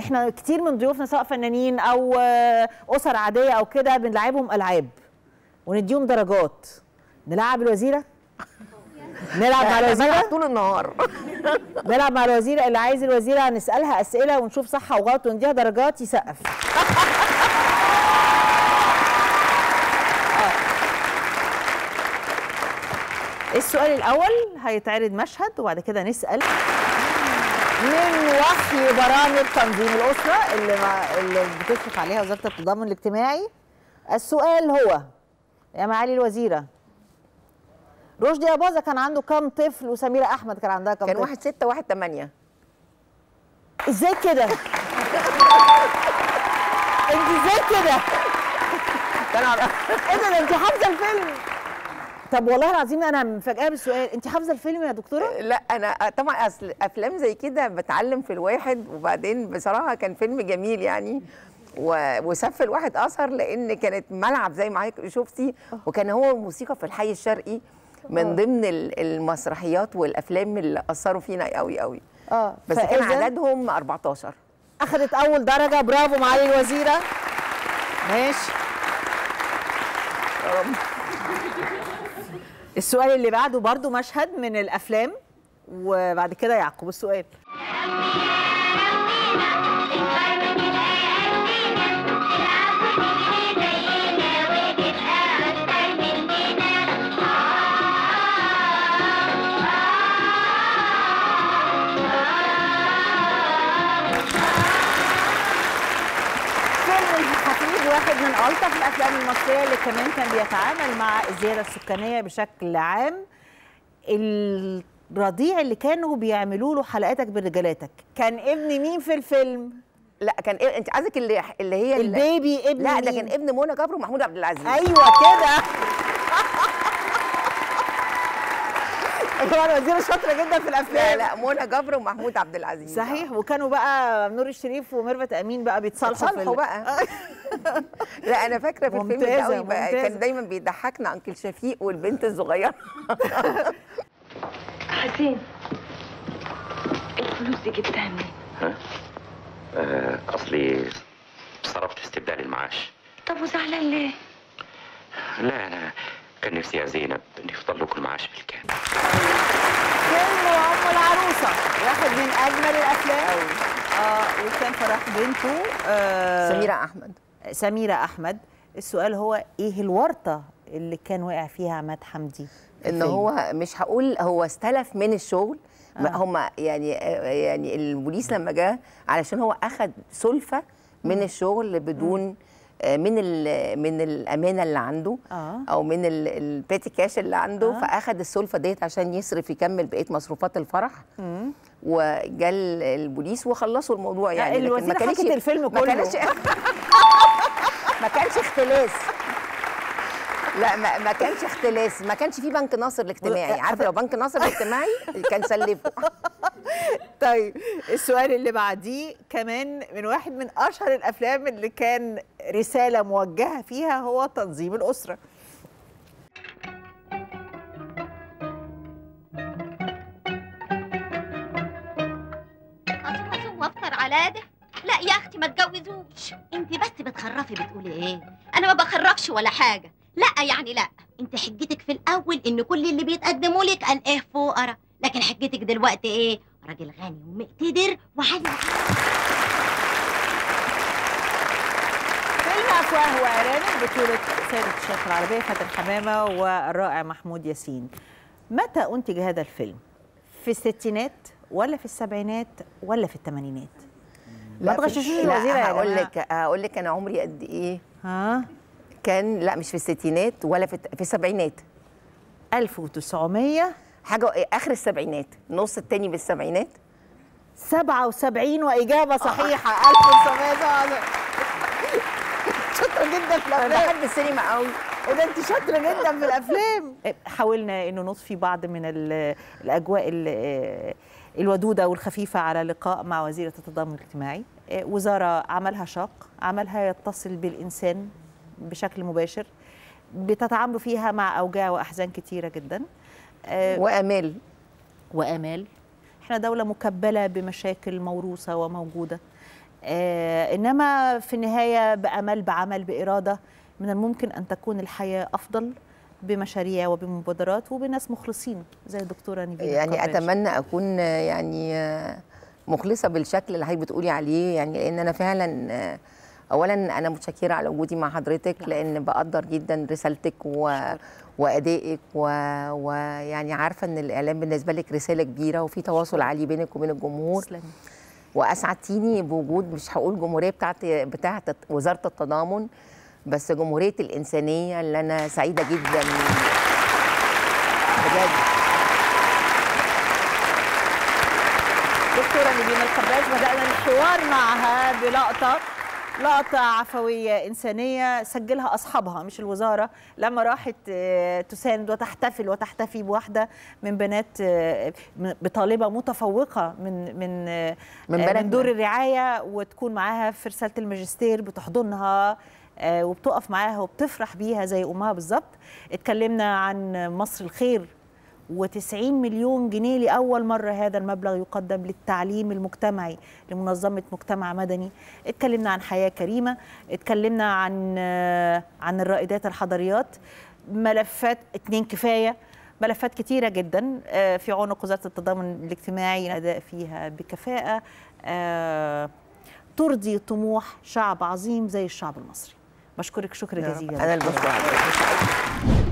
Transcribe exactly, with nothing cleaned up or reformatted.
احنا كتير من ضيوفنا سواء فنانين او اسر عاديه او كده بنلعبهم العاب ونديهم درجات. نلعب الوزيره؟ نلعب مع الوزيره طول النهار. نلعب مع الوزيره. اللي عايز الوزيره نسالها اسئله ونشوف صح وغلط ونديها درجات يسقف. السؤال الاول هيتعرض مشهد وبعد كده نسال من وحي برامج تنظيم الاسره اللي, اللي بتشرف عليها وزاره التضامن الاجتماعي. السؤال هو يا معالي الوزيره، رشدي أباظة كان عنده كام طفل وسميرة أحمد كان عندها كام طفل؟ كان واحد ستة واحد تمانية. ازاي كده؟ انت ازاي كده؟ ايه ده انت حافظة الفيلم؟ طب والله العظيم انا مفاجئة بالسؤال، انت حافظة الفيلم يا دكتورة؟ لا انا طبعا اصل افلام زي كده بتعلم في الواحد، وبعدين بصراحة كان فيلم جميل يعني وساب في الواحد اثر، لان كانت ملعب زي ما حضرتك شفتي، وكان هو الموسيقى في الحي الشرقي من ضمن المسرحيات والافلام اللي اثروا فينا قوي قوي. اه بس كان عددهم أربعتاشر. اخذت اول درجه، برافو معالي الوزيره. ماشي. السؤال اللي بعده برضو مشهد من الافلام وبعد كده يعقب السؤال. واحد من ألطف الأفلام المصرية اللي كمان كان بيتعامل مع الزيادة السكانية بشكل عام. الرضيع اللي كانوا بيعملوا له حلقاتك برجالاتك كان ابن مين في الفيلم؟ لا كان إيه؟ انت قصدك اللي اللي هي البيبي ابن لا مين؟ ده كان ابن منى جبر ومحمود عبد العزيز. ايوه كده. طبعا الوزيره شاطره جدا في الافلام. لا لا منى جبر ومحمود عبد العزيز. صحيح. وكانوا بقى نور الشريف وميرفت امين بقى بيتصالحوا في بقى. لا انا فاكره في الفيلم ده قوي بقى، كان دايما بيضحكنا انكل شفيق والبنت الصغيره. حسين الفلوس دي جبتها منين؟ ها؟ آه اصلي صرفت استبدال المعاش. طب وزعلان ليه؟ لا انا كان نفسي يا زينب ان يفضل لكم المعاش بالكامل. فيلم ام العروسه واحد من اجمل الافلام. اه وكان فرح بنته آه سميره احمد. سميره احمد. السؤال هو ايه الورطه اللي كان واقع فيها عماد حمدي؟ ان هو مش هقول هو استلف من الشغل. آه. هم يعني يعني البوليس لما جه علشان هو اخذ سلفه من الشغل بدون من من الامانه اللي عنده آه. او من البيتي كاش اللي عنده آه. فاخذ السلفه ديت عشان يصرف يكمل بقيه مصروفات الفرح. مم. وجا البوليس وخلصوا الموضوع يعني. لكن ما كانش الفيلم كله ما كانش ما كانش اختلاس. لا ما, ما كانش اختلاس، ما كانش في بنك ناصر الاجتماعي. عارفه لو بنك ناصر الاجتماعي كان سلفه. طيب السؤال اللي بعديه كمان من واحد من اشهر الافلام اللي كان رساله موجهه فيها هو تنظيم الاسره. اصوم اصوم وافطر على ده؟ لا يا اختي ما تجوزوش. انت بس بتخرفي بتقولي ايه؟ انا ما بخرفش ولا حاجه. لا يعني لا، انت حجتك في الاول ان كل اللي بيتقدموا لك قال ايه فقراء، لكن حجتك دلوقتي ايه؟ راجل غني ومقتدر وعالي. فيلم افواه وارانب بطولة سيدة الشيخ العربية فاتن حمامة والرائع محمود ياسين. متى انتج هذا الفيلم؟ في الستينات ولا في السبعينات ولا في الثمانينات؟ ما تغششوش الوزيرة. هقول لك هقول لك انا عمري قد ايه؟ ها؟ كان لا مش في الستينات ولا في في السبعينات. ألف وتسعمية حاجه اخر السبعينات، النص الثاني بالسبعينات. سبعة وسبعين واجابه صحيحه. ألف وتسعمية سبعة. شاطره جدا في الافلام. انا بحب السينما قوي. وده انت شاطره جدا في الافلام. حاولنا انه نضفي بعض من الاجواء الودوده والخفيفه على لقاء مع وزيره التضامن الاجتماعي. وزاره عملها شاق، عملها يتصل بالانسان بشكل مباشر، بتتعاملوا فيها مع اوجاع واحزان كتيره جدا وامال وامال. احنا دوله مكبله بمشاكل موروثه وموجوده. آه انما في النهايه بامل بعمل باراده من الممكن ان تكون الحياه افضل بمشاريع وبمبادرات وبناس مخلصين زي الدكتوره نيفين يعني القباش. اتمنى اكون يعني مخلصه بالشكل اللي حضرتك بتقولي عليه، يعني لان انا فعلا اولا انا متشكره على وجودي مع حضرتك، لان بقدر جدا رسالتك و... وادائك ويعني و... عارفه ان الاعلام بالنسبه لك رساله كبيره وفي تواصل عالي بينك وبين الجمهور. تسلمي. واسعدتيني بوجود، مش هقول جمهوريه بتاعت بتاعت وزاره التضامن، بس جمهوريه الانسانيه اللي انا سعيده جدا بجد. دكتوره نيفين القباش بدانا الحوار معها بلقطه لقطة عفوية إنسانية سجلها أصحابها مش الوزارة لما راحت تساند وتحتفل وتحتفي بواحدة من بنات بطالبة متفوقة من من من, من دور الرعاية، وتكون معاها في رسالة الماجستير بتحضنها وبتقف معاها وبتفرح بيها زي أمها بالظبط. اتكلمنا عن مصر الخير وتسعين مليون جنيه لأول مرة هذا المبلغ يقدم للتعليم المجتمعي لمنظمة مجتمع مدني. اتكلمنا عن حياة كريمة، اتكلمنا عن عن الرائدات الحضريات، ملفات اتنين كفاية، ملفات كتيرة جدا في عنق وزارة التضامن الاجتماعي الأداء فيها بكفاءة ترضي طموح شعب عظيم زي الشعب المصري. بشكرك شكر جزيلا. أنا اللي بشكرك.